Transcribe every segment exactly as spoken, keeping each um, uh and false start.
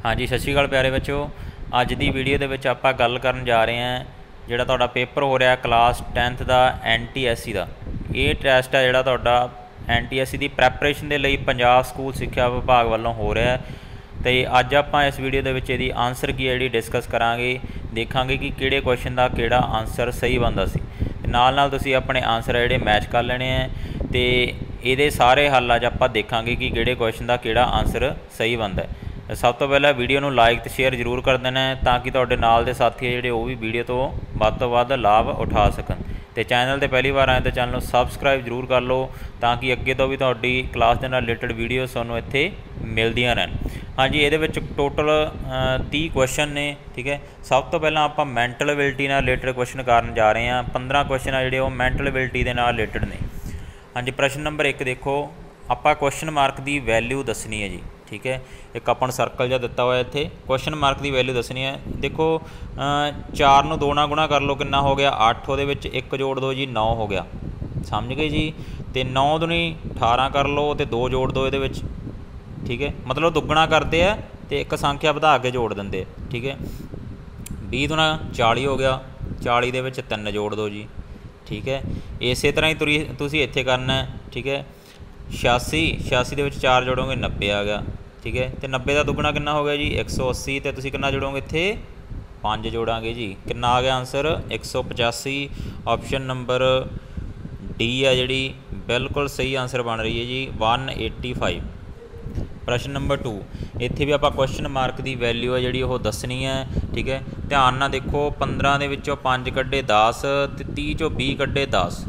हाँ जी, सत श्री अकाल प्यारे बच्चों। अज की वीडियो के विच आपां गल करन जा रहे हैं जिहड़ा तुहाडा पेपर हो रहा क्लास टेंथ का एन टी एस सी का। ये टैसट है जिहड़ा तुहाडा एन टी एस सी की प्रैपरेशन के लिए पंजाब स्कूल सिक्ख्या विभाग वालों हो रहा है। तो अज आपां इस वीडियो के विच इहदी आंसर की है जिहड़ी डिस्कस करांगे, देखांगे कि किहड़े क्वेश्चन का किहड़ा आंसर सही बनदा सी। नाल नाल तुसीं अपने आंसर है जिहड़े मैच कर लेने हैं तो ये सारे हल अज आपां देखांगे कि किहड़े क्वेश्चन का किहड़ा आंसर सही बनदा है। सब तो पहला वीडियो नूं लाइक तो शेयर जरूर कर देना है ताकि तुहाडे नाल दे साथी जिहड़े वो भी वीडियो तो वध तो वध लाभ उठा सकन। तो चैनल ते पहली बार आए तो चैनल सबसक्राइब जरूर कर लो ताकि अगे तो भी तुहाडी क्लास दे नाल रिलेटेड वीडियो तुहानूं इत्थे मिलदियां रहन। हाँ जी, ये टोटल तीह क्वेश्चन ने। ठीक है, सब तो पहला आपां मैंटल एबिलिटी नाल रिलेटेड क्वेश्चन करन जा रहे हैं। पंद्रह क्वेश्चन आ जिहड़े वो मैंटल एबिलिटी दे नाल रिलेटेड ने। हाँ जी, प्रश्न नंबर एक देखो, आपां क्वेश्चन मार्क की वैल्यू दसनी है जी। ठीक है, एक अपन सर्कल जहा दिता हुआ इत्थे क्वेश्चन मार्क की वैल्यू दसनी है। देखो चार नूं दो नाल गुणा कर लो, कितना हो गया अठ, वो एक जोड़ दो जी नौ हो गया। समझ गए जी। तो नौ दूनी अठारह कर लो तो दो जोड़ दो ये। ठीक है, मतलब दुगना करते हैं तो एक संख्या बढ़ा के जोड़ देंगे। ठीक है, बीस दूना चाली हो गया, चाली दे विच तीन जोड़ दो जी। ठीक है, इस तरह ही तुरी तुसीं इत्थे करना है। ठीक है, छियासी छियासी के चार जोड़ोगे नब्बे आ गया। ठीक है, तो नब्बे का दुगना कितना हो गया जी एक सौ अस्सी, तो तुसीं कितना जोड़ोगे इत्थे पाँच जोड़ांगे जी। कितना आ गया आंसर एक सौ पचासी। ऑप्शन नंबर डी है जिहड़ी बिल्कुल सही आंसर बन रही है जी वन एटी फाइव। प्रश्न नंबर टू, इत्थे भी आपां क्वेश्चन मार्क की वैल्यू है जिहड़ी वो दसनी है। ठीक है, ध्यान नाल देखो, पंद्रह दे विचों पाँच कड्ढे दस, ते तीह चों बीस कड्ढे दस,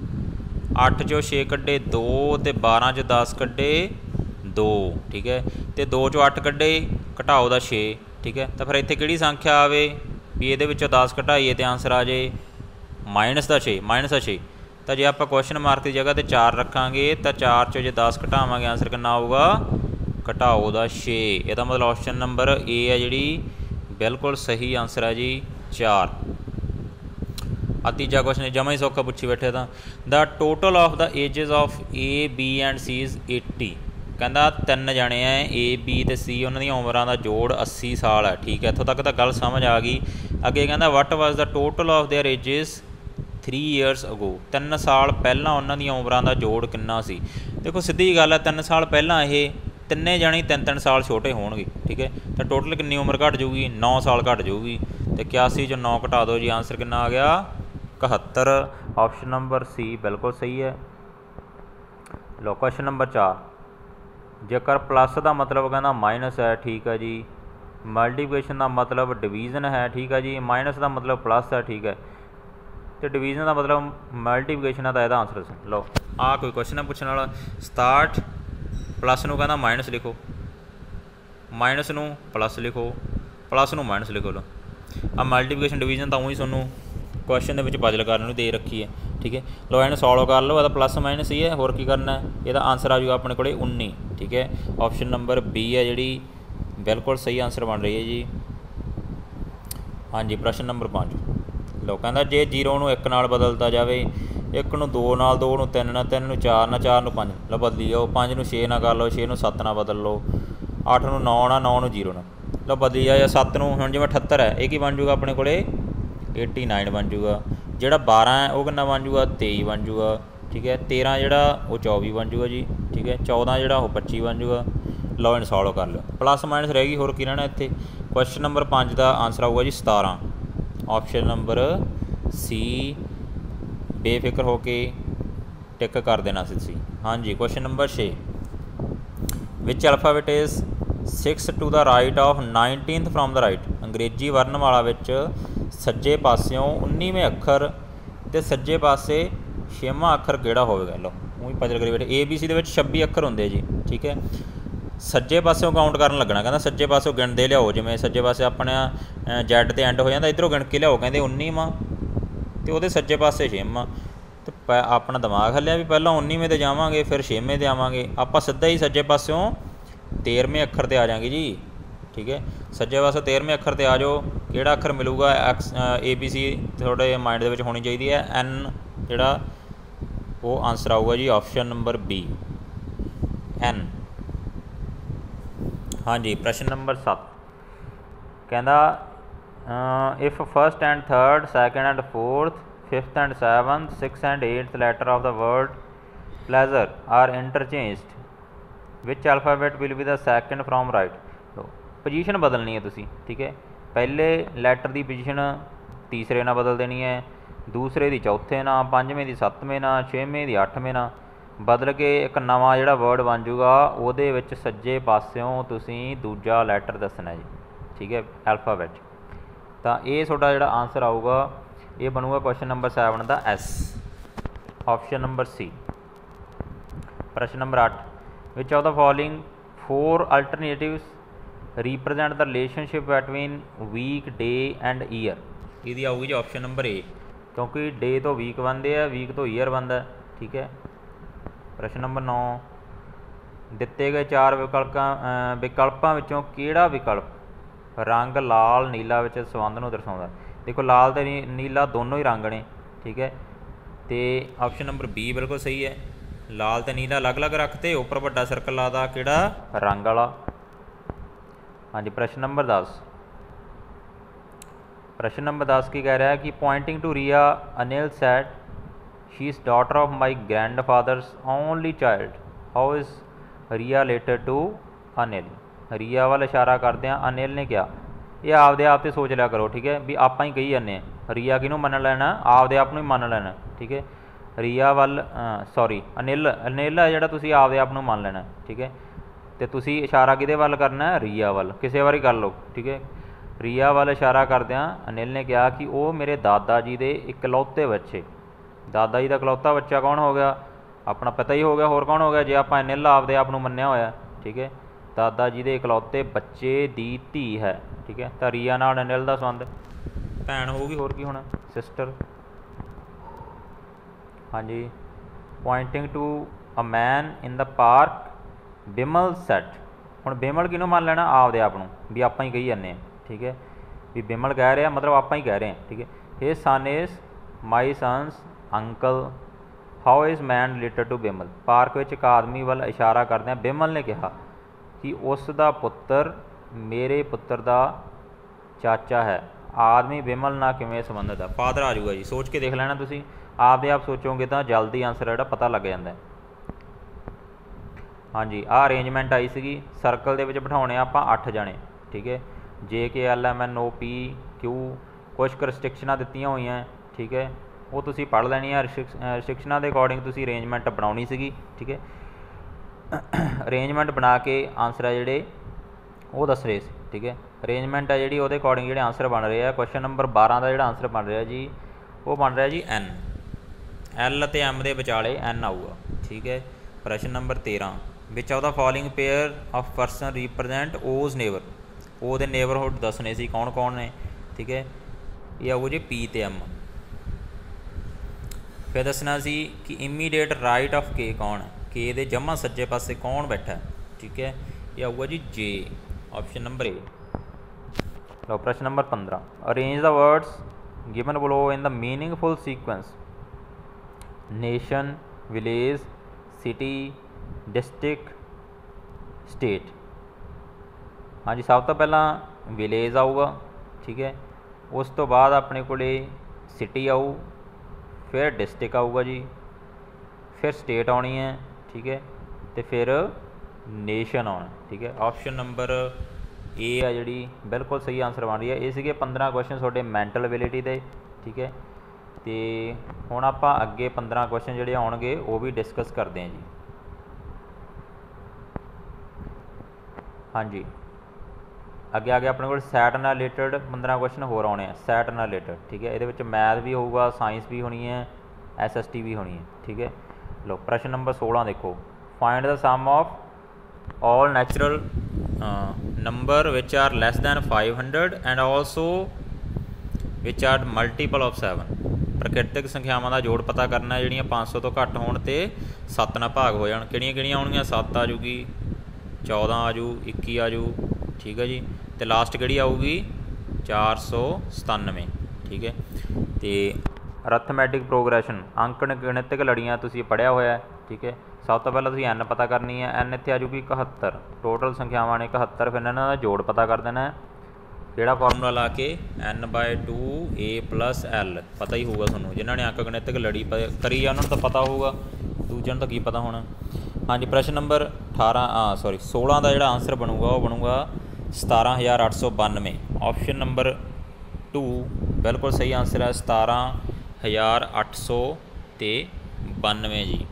अठ चो छे कड्ढे दो, तो बारह चो दस कड्ढे दो। ठीक है, तो दो चो अठ कड्ढे घटाओ दा छे। ठीक है, तो फिर इत्थे किहड़ी संख्या आवे भी ये दस घटाइए तो आंसर आ जाए माइनस का छे, माइनस का छे। तो जे आप क्वेश्चन मार्क की जगह तो चार रखांगे तो चार चो जो दस घटावांगे आंसर कितना आऊगा घटाओ दा छे। यदा मतलब ऑप्शन नंबर ए है जी बिल्कुल सही आंसर है जी चार। आ तीजा क्वेश्चन जमा ही सौखा पूछी बैठे था, the total of the ages of A B and C is eighty. कहता तीन जने हैं ए बी तो सी, उन्होंने उम्र का जोड़ अस्सी साल है। ठीक है, इत्थों तक तो गल समझ आ गई। अगे कहता what was the total of their ages three years ago. तीन साल पहला उन्होंने उम्र का जोड़ किन्ना सी। देखो सीधी गल है, तीन साल पहला ये तिन्ने जने तीन तीन साल छोटे होणगे। ठीक है, तो टोटल कितनी उम्र घट जाऊगी नौ साल घट जाऊगी। तो इक्यासी चो नौ घटा दो जी, आंसर कितना आ गया इकहत्तर। ऑप्शन नंबर सी बिल्कुल सही है। लो क्वेश्चन नंबर चार, जेकर प्लस का मतलब कहना माइनस है। ठीक है जी, मल्टीप्लिकेशन का मतलब डिवीजन है। ठीक है जी, माइनस का मतलब प्लस है। ठीक है, तो डिवीजन का मतलब मल्टीप्लिकेशन है, तो यह आंसर सी। लो आ कोई क्वेश्चन है पूछने वाला, सताहठ प्लस नूं कहना माइनस लिखो, माइनस नूं प्लस लिखो, प्लस नूं माइनस लिखो। लो आ मल्टीप्लिकेशन डिवीजन तो उही सोनू क्वेश्चन के पजल करने दे रखी है। ठीक है, लो इन्हें सॉल्व कर लो, यदा प्लस माइनस ही है, होर की करना है। यदा आंसर आ जाऊगा अपने को उन्नी। ठीक है, ऑप्शन नंबर बी है जी बिल्कुल सही आंसर बन रही है जी। हाँ जी, प्रश्न नंबर पाँच, लो कहता जे जीरो नूं एक नाल बदलता जाए, एक नूं दो नाल, दो नूं तीन नाल, तीन नूं चार नाल, चार नूं पाँच, लो बदली जाओ, पाँच नूं छे नाल कर लो, छे नूं सत्त नाल बदल लो, अठ नूं नौ नाल, नौ नूं जीरो नाल, लो बदली जाओ। सत्त नूं हुण जिवें अठत्तर है, ये की बन जूगा अपने को एटी नाइन बन जूगा। जोड़ा बारह है वह कितना बन जूगा तेई बन जूगा। ठीक है, तेरह जोड़ा वो चौबी बन जूगा जी। ठीक है, चौदह जोड़ा वो पच्ची बन जूगा। लो इन सॉल्व कर लो, प्लस माइनस रहेगी, होर की रहना इत्थे। क्वेश्चन नंबर पाँच का आंसर आऊगा जी सतारह। ऑप्शन नंबर सी बेफिक्र होके टिक कर देना सी। हाँ जी, क्वेश्चन नंबर छे, which alphabet is six to the right of nineteenth from the right. अंग्रेजी वर्णमाला विच सज्जे पासियों उन्नीवें अखर तो सज्जे पासे छेवां अखर किहड़ा होवेगा। लो ऊँ पजल करी बैठे, ए बी सी दे छब्बी अखर होंदे जी। ठीक है, सज्जे पासों काउंट करन लगना, कहता सज्जे पासों गिणदे लियाओ, जिवें सज्जे पासे अपने जैड ते एंड हो जाता, इधरों गिण के लियाओ, कहते उन्नीवां तो वो सज्जे पासे छेवां। तो प अपना दिमाग हल्लिया भी पहला उन्नीवें ते जावांगे फिर छेवें ते आवांगे, आपां सीधा ही सज्जे पासों तेरहवें अखर ते आ जाएंगे जी। ठीक है, सज्जे पासों तेरहवें अखर ते आ जाओ, किहड़ा अखर मिलूगा एक्स ए बी सी थोड़े माइंड दे होनी चाहिए है। एन जिहड़ा वो आंसर आऊगा जी ऑप्शन नंबर बी एन। हाँ जी, प्रश्न नंबर सत्त, कहता if first and third second and fourth fifth and seventh six and eighth letter of the word pleasure are interchanged which alphabet will be the second from right. Position बदलनी है तुसी, ठीक है। पहले लैटर की position तीसरे ना बदल देनी है, दूसरे की चौथे ना, पंजवें की सत्तवें ना, छेवें की अठवें ना, बदल के एक नवा जिहड़ा वर्ड बन जूगा उहदे विच सज्जे पासियों तुसी दूजा लैटर दसना जी, ठीक है, अल्फाबेट। तो ये तुहाडा जिहड़ा आंसर आऊगा ये बनूगा क्वेश्चन नंबर सैवन का एस, ऑप्शन नंबर सी। प्रश्न नंबर अठ, which of the following four alternatives represent the relationship between week day and year. ये आऊगी जी ऑप्शन नंबर ए, क्योंकि डे तो वीक बनते हैं, वीक तो ईयर बनता है, ठीक है। प्रश्न नंबर नौ, दिते गए चार विकल्पां विकल्पां विचों किहड़ा विकल्प रंग लाल नीला विच संबंध नूं दर्शाउंदा। देखो लाल तो नी, नीला दोनों ही रंग ने, ठीक है। तो ऑप्शन नंबर बी बिल्कुल सही है, लाल तो नीला अलग अलग रखते, उपर वड्डा सर्कल लाता किहड़ा रंग वाला। हाँ जी, प्रश्न नंबर दस, प्रश्न नंबर दस की कह रहा है कि pointing to Riya Anil said she is daughter of my grand father's only child, how is Riya related to Anil. Riya वाल इशारा करते हैं, अनिल ने क्या, ये आपदे आप तो सोच लिया करो, ठीक है, भी आप ही कही जाने रिया किनू मन लेना, आपदे आप ही मन लेना, ठीक है। रिया वाल सॉरी अनिल अनिल है जिहड़ा तुसीं आपदे आप नूं मान लेना, ठीक है। तो तुसीं इशारा किहदे वाल करना है, रिया वाल, किसी वारी कर लो, ठीक है। रिया वाल इशारा करदिआं अनिल ने कहा कि वो मेरे दादा जी के इकलौते बच्चे, दादा जी का इकलौता बच्चा कौन हो गया, अपना पता ही हो गया, होर कौन हो गया जे आप अनिल आपदे आप नूं मन्निया होया, ठीक है। दादा जी के इकलौते बच्चे दी धी है, ठीक है। तो रिया नाल अनिल का संबंध भैन होगी, होर की होना सिस्टर। हाँ जी, pointing to a man in the park Bimal said, हुण बिमल किनू मान लेना, आपदे आप नूं, भी आप ही कही जाने, ठीक है, भी बिमल कह रहे हैं मतलब आप ही कह रहे हैं, ठीक है। His son is my son's uncle, how is man related to Bimal. Park में एक आदमी वाल इशारा करते हैं, बिमल ने कहा कि उसका पुत्र मेरे पुत्र का चाचा है, आदमी बिमल ना किवें संबंधित है, फादर आ जाऊगा जी, सोच के देख लेना तुसीं, आपदे आप सोचोगे तो जल्दी आंसर जिहड़ा पता लग जाता है। हाँ जी, आ अरेंजमेंट आई सी, सर्कल के बिठाने आप अठ जने, ठीक है, J K L M N O P Q, कुछ क रिस्ट्रिक्शनां दित्तियां हुई हैं, ठीक है, वो तुसीं पढ़ लैनी है, रिस्ट्रिक्शनां के अकॉर्डिंग तुसीं अरेंजमेंट बनाउणी सीगी, ठीक है। अरेंजमेंट बना के आंसर है जिहड़े वो दस रहे थे, ठीक है। अरेंजमेंट है जी, वो अकॉर्डिंग जो आंसर बन रहे हैं। क्वेश्चन नंबर बारह का जो आंसर बन रहा जी, वो बन रहा जी एन, एल तो एम के विचाले एन आऊगा, ठीक है। प्रश्न नंबर तेरह, which of the following pair of person represent those neighbour, ओ दे नेबरहुड दसने सी कौन कौन ने, ठीक है। ये आऊगा जी पी ते एम। फिर दसना सी कि इमीडिएट राइट ऑफ के कौन है, के दे जमा सज्जे पासे कौन बैठा है, ठीक है। ये आऊगा जी जे, ऑप्शन नंबर ए। लो प्रश्न नंबर पंद्रह, arrange the words given below in the meaningful sequence, nation, village, city, district, state. हाँ जी, सब तो पहला विलेज आऊगा, ठीक है, उस तो बाद अपने को सिटी आऊ, फिर डिस्ट्रिक्ट आऊगा जी, फिर स्टेट आनी है, ठीक है, तो फिर नेशन आना, ठीक है। ऑप्शन नंबर ए है जी बिल्कुल सही आंसर बन रही है। ये सीगे पंद्रह क्वेश्चन थोड़े मैंटल एबिलिटी के, ठीक है। तो हुण आपां अगे पंद्रह क्वेश्चन जिहड़े आउणगे वो भी डिस्कस करते हैं जी। हाँ जी, अगे आगे अपने को सैट नाल रिलेटेड पंद्रह क्वेश्चन होर आने हैं, सैट नाल रिलेटेड, ठीक है। ये मैथ भी होगा, साइंस भी होनी है, एस एस टी भी होनी है, ठीक है। लो प्रश्न नंबर सोलह देखो, find the sum of all natural number which are less than five hundred and also which are multiple of seven. प्रकृतिक संख्यावां का जोड़ पता करना, जिहड़ियां पाँच सौ तो घट होण ते सत्त नाल भाग हो जाण, किहड़ियां किहड़ियां आउणगीਆਂ, सत्त आ जूगी, चौदह आजू, इक्की आजू, ठीक है जी, तो लास्ट किहड़ी आऊगी चार सौ सतानवे, ठीक है। तो अरथमैटिक प्रोग्रैशन अंक गणितक लड़ियाँ तुसीं पढ़िया होया, ठीक है। सब तो पहले तुसीं एन पता करनी है, एन इत्थे आ जूगी इकहत्तर, टोटल संख्यावां ने इकहत्तर, फिर इन्हां दा जोड़ पता कर देना है, ਕਿਹੜਾ ਫਾਰਮੂਲਾ ਲਾ ਕੇ N by two A plus L पता ही होगा ਤੁਹਾਨੂੰ जिन्होंने अंक गणितक लड़ी करी है उन्होंने तो पता होगा दूजे तो की पता होना। हाँ जी प्रश्न नंबर अठारह हाँ सॉरी सोलह का जोड़ा आंसर बनूगा वो बनूगा सतारह हज़ार अठ सौ बानवे। ऑप्शन नंबर टू बिल्कुल सही आंसर है सतारह हज़ार अठ सौ ते बानवे जी।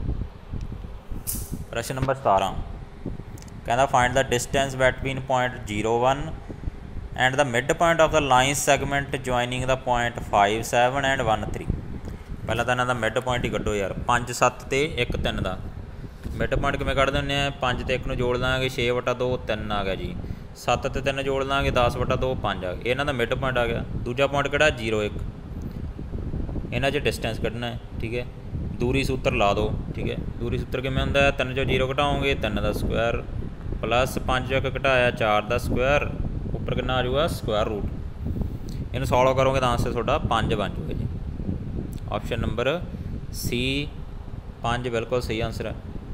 प्रश्न नंबर सतारह कहता find the distance between point zero one and the mid point of the line segment joining the point five seven and one three. पहला तो इन्हों का मिड पॉइंट ही कड्डो यार पाँच सत्त ते एक तीन का मिड पॉइंट किमें कढ़ दें पाँच तो एक नूं जोड़ देंगे छे बटा दो तीन आ गया जी सत्त ते तीन जोड़ देंगे दस बटा दो पाँच आ गया इन्हों का मिड पॉइंट आ गया। दूजा पॉइंट किहड़ा जीरो एक इन्हां च डिस्टेंस कढ़ना है ठीक है। दूरी सूत्र ला दो ठीक है दूरी सूत्र किमें हुंदा है तीन चो जीरो घटाओगे तीन का स्क्वायर प्लस पाँच चो एक घटाया चार का स्क्वायर उपर कितना आ जाऊगा स्क्वायर रूट इन्हूं सॉल्व करोगे तो आंसर थोड़ा पाँच बन जाऊगा जी। ऑप्शन नंबर सी पाँच बिल्कुल सही आंसर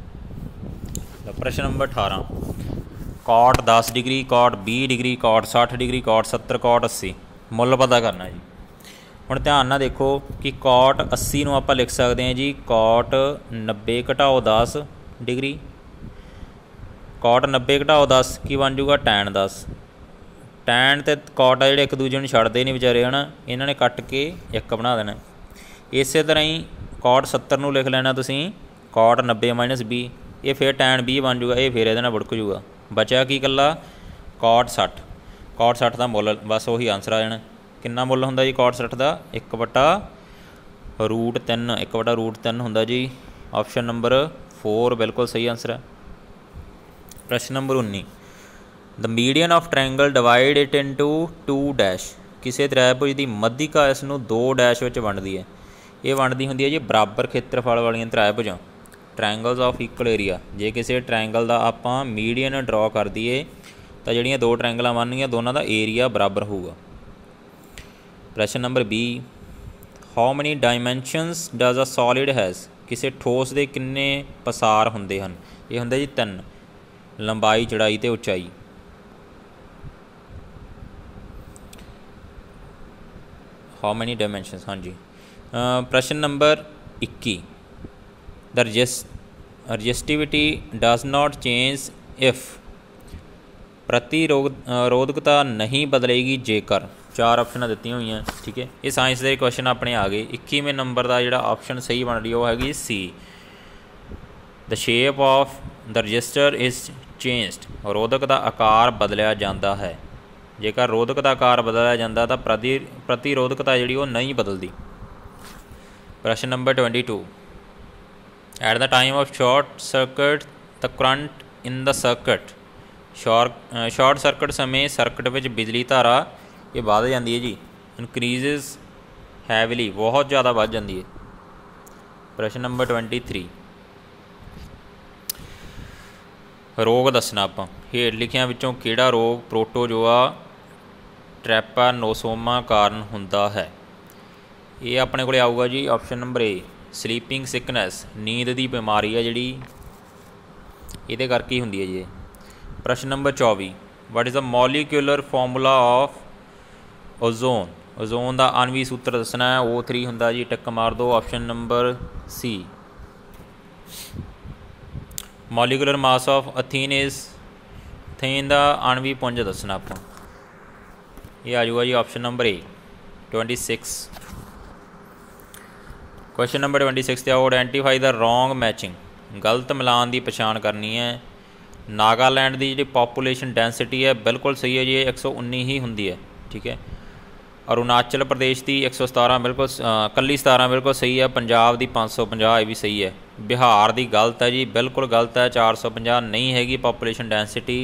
है। प्रश्न नंबर अठारह कॉट दस डिग्री कॉट भी डिग्री कॉट सठ डिग्री कॉट सत्तर कॉट अस्सी मुल पता करना जी। हुण ध्यान नाल देखो कि कॉट अस्सी नूं आपां लिख सकते हैं जी कॉट नब्बे घटाओ दस डिग्री कॉट नब्बे घटाओ दस की बन जूगा टैन दस टैन तो कॉट आ जिहड़े एक दूजे नूं छड्डदे नहीं विचारे है ना इन्हां ने कट के एक बना देना। इस तरह ही कॉट सत्तर नूं लिख लेना तुसीं कॉट नब्बे माइनस भी ये फिर टैन भी बन जूगा ये फिर इहदे नाल बुड़क जूगा बचा की कल्ला कॉट सठ कॉट सठ का मुल बस उही आंसर आ जाना। कितना मुल हुंदा जी कॉट सठ का एक बटा रूट तीन एक बटा रूट तीन हुंदा जी। ऑप्शन नंबर फोर बिल्कुल सही आंसर है। प्रश्न नंबर उन्नी the median of triangle divide it into two dash किसी त्रिभुज की मध्यिका इसनूं दो डैश विच वंडदी है ये वंडदी हुंदी है जी बराबर खेत्रफल वालियां त्रिभुजां ट्रायंगल्स ऑफ इक्वल एरिया। जे किसी ट्रायंगल का आपां मीडियन ड्रॉ कर दईए तो जिहड़ियां दो ट्रायंगल बननगीਆਂ दोनों का एरिया बराबर होगा। प्रश्न number B how many dimensions does a solid has किसी ठोस के किन्ने पसार हुंदे हन ये हुंदे जी तीन लंबाई चौड़ाई ते उचाई। हाउ मैनी डायमेंशनस हाँ जी। प्रश्न नंबर इक्की the resistivity does not change if प्रतिरोध रोधकता नहीं बदलेगी जेकर चार ऑप्शन दित्ती हुई हैं ठीक है। ये साइंस के क्वेश्चन अपने आ गए। इक्कीवें नंबर का जोड़ा ऑप्शन सही बन रही वो हैगी सी the shape of the resistor is changed रोधक का आकार बदलिया जाता है जेकर रोधक का आकार बदलिया जाता तो प्रति प्रतिरोधकता जी वो नहीं बदलती। प्रश्न number twenty two at the time of short circuit the current in the circuit short short circuit समय सर्किट में बिजली धारा ये बढ़ जाती है जी इनक्रीजेज हैवली बहुत ज़्यादा बढ़ जाती है। प्रश्न नंबर ट्वेंटी थ्री रोग दसना आपां हेठ लिखियां विचों किहड़ा रोग प्रोटोजोआ ट्रैपानोसोमा कारण हुंदा है ये अपने को आऊगा जी। Option number A sleeping sickness नींद की बीमारी है जी ये करके ही हुंदी है जी। प्रश्न नंबर चौबी what is the molecular formula of ozone ozone का आणवी सूत्र दसना है ओ थ्री हुंदा जी टिक मार दो। Option number C molecular mass of ethene is ethene का आणवी पुंज दसना आपां ये आ जाऊगा जी। Option number A twenty six. Question number twenty six आओ आइडेंटिफाई द रॉन्ग मैचिंग गलत मिलान की पछाण करनी है। नागालैंड की जी पॉपूलेशन डेंसिटी है बिल्कुल सही है जी एक सौ उन्नी ही होंगी है ठीक है। अरुणाचल प्रदेश की एक सौ सतारा बिल्कुल कली सतारा बिल्कुल सही है। पंजाब की पाँच सौ पंजाह ये भी सही है। बिहार की गलत है जी बिल्कुल गलत है चार सौ पंजाह नहीं हैगी पॉपूलेशन डेंसिटी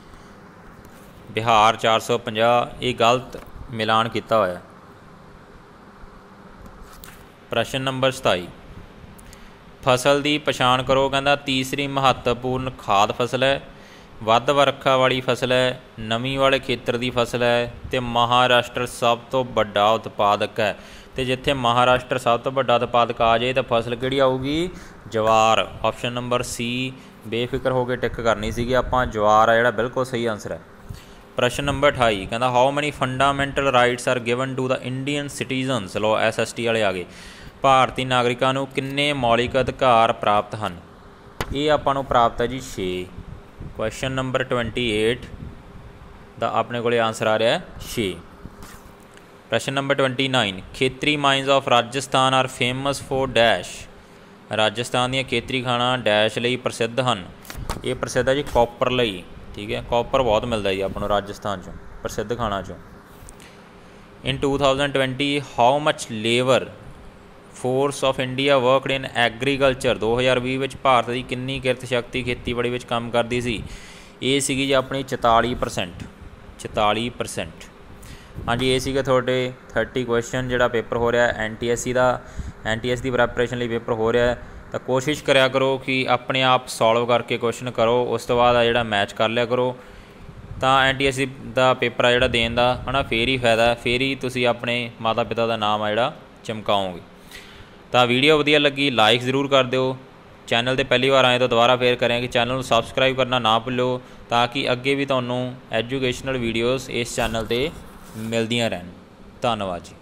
बिहार चार सौ पंजाह ये गलत मिलान किया होया। प्रश्न नंबर सताई फसल की पछाण करो कहता तीसरी महत्वपूर्ण खाद फसल है ਵੱਧ ਵਰਖਾ वाली फसल है नमी वाले खेत्र की फसल है तो महाराष्ट्र सब तो बड़ा उत्पादक है। तो जिथे महाराष्ट्र सब तो बड़ा उत्पादक आ जाए तो फसल किहड़ी आऊगी जवार। ऑप्शन नंबर सी बेफिक्र होकर टिक करनी सी आपां जवार आ जिहड़ा बिल्कुल सही आंसर है। प्रश्न नंबर अठाई कहता how many fundamental rights are given to the Indian citizens. लो एस एस टी वाले आ गए। भारतीय नागरिकों को किन्ने मौलिक अधिकार प्राप्त हैं। ये आपां नूं प्राप्त है जी छे। क्वेश्चन नंबर ट्वेंटी एट का अपने को आंसर आ रहा है छे। प्रश्न number twenty nine Khetri mines of Rajasthan are famous for dash. Rajasthan दी खेतरी खाना डैश लई प्रसिद्ध हैं। ये प्रसिद्ध है जी कॉपर लई। ठीक है, कॉपर बहुत मिलता है जी आपको राजस्थान चों प्रसिद्ध खाना चों। In two thousand twenty how much labour force of India worked in agriculture. दो हज़ार भी भारत की किन्नी किरत शक्ति खेतीबाड़ी में काम करती सी। ये सीगी जी अपनी चौताली परसेंट चौताली परसेंट। हाँ जी, ये सीगे थोड़े थर्टी क्वेश्चन जोड़ा पेपर हो रहा है एन टी एस सी का। एन टी एस की प्रैपरेशन लिए पेपर हो रहा है तो कोशिश करा करो कि अपने आप सॉल्व करके क्वेश्चन करो, उस तो बाद जो मैच कर लिया करो। तो एन टी एस सी का पेपर आ जो देन का है ना फिर ही फायदा, फिर ही तुसी अपने माता पिता का नाम आ जो चमकाओगे। तो वीडियो वधिया लगी लाइक ज़रूर कर दो। चैनल ते पहली बार आए तो दोबारा फिर करें कि चैनल को सबसक्राइब करना ना भूलो ताकि अगे भी तुहानूं एजुकेशनल वीडियोज़ इस चैनल पर मिलदियां रहन। धन्नवाद जी।